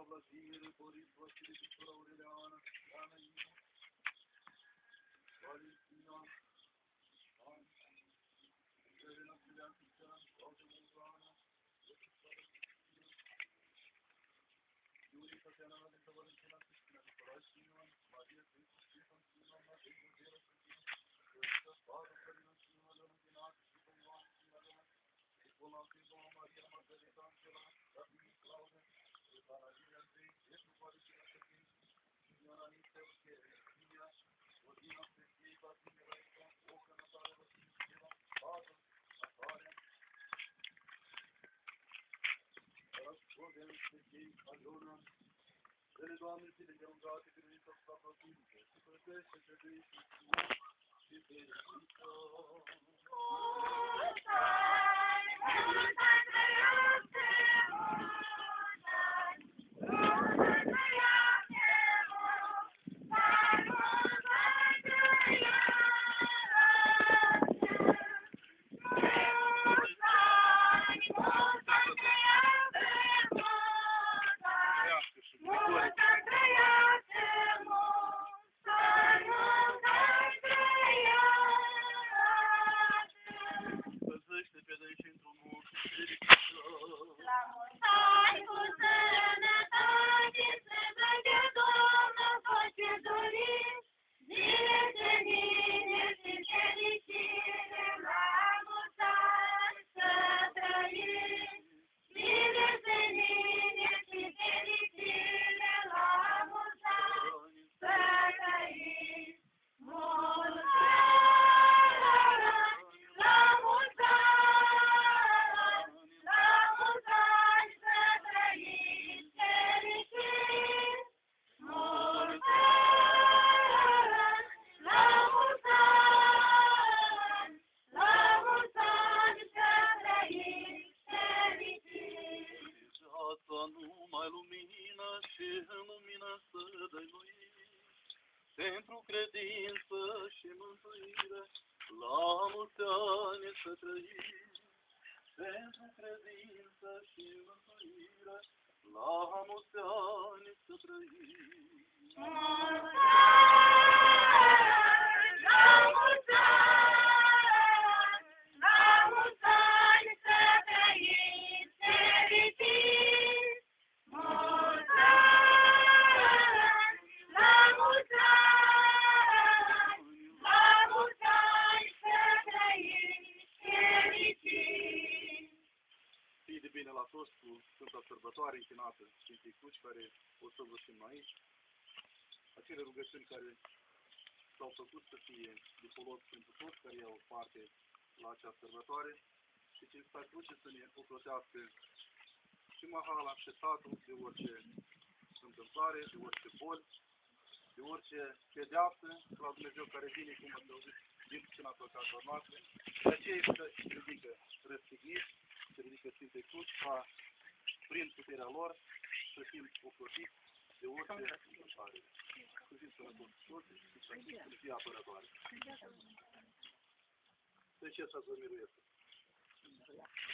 Vladimir, Boris, Vasile, Victor, Aureliana, Ana, Ina, Valentina, Elena, Silian, Cristian, Claudia, Muzana, Iulie, Tatiana, Valentina, Valentina, Cristina, Nicolae, Simeon, Maria, Cristi, Stefan, Simeon, Maria, Vera, Cristina, Paru, Carina, Simeon, Leontina, Stefan, Ioan, Simeon, Nicola, Silvana, Maria, Margarita, Angela, David, Claudia, Ivana, Lilia, Andrei, Eșu, Valentina, Sergei, Ioana, Nicel, Emilia, Odina, Sergei, Vasile, Raica, Oca, Natalia, Vasile, Steva, Pavel, Natalia, Răspunde, Sergei, Aliona, Ele, Doamne, zile de rugate, biruit să facă Sfinte, să plătește pe veșnic și fericită. Pentru credință și mântuire, la mulți ani să trăim. Pentru credință și mântuire, la mulți ani să trăim. Mulți ani, la mulți ani, la mulți ani să trăim fericiți. Mulți ani, la mulți ani, la mulți ani să trăim fericiți. Fii de bine la toți cu Sfânta Sărbătoare închinată Sfintei Cruci, care o să vășim aici. Acele rugăciuni care s-au făcut să fie de folos pentru toți care iau parte la această sărbătoare și Sfânta Cruce să ne ocrotească și mahala și satul de orice întâmplare, de orice boli, de orice pedeapsă la Dumnezeu care vine, cum ați auzit, din puțina păcatelor noastre. De aceea să ridică răstigniți, să ridică Sfintei Cruci, ca prin puterea lor să fim ocrotiți de orice întâmplare. Să fim sănătoși toți și să fie apărătoare. Să ce să vă miruiesc.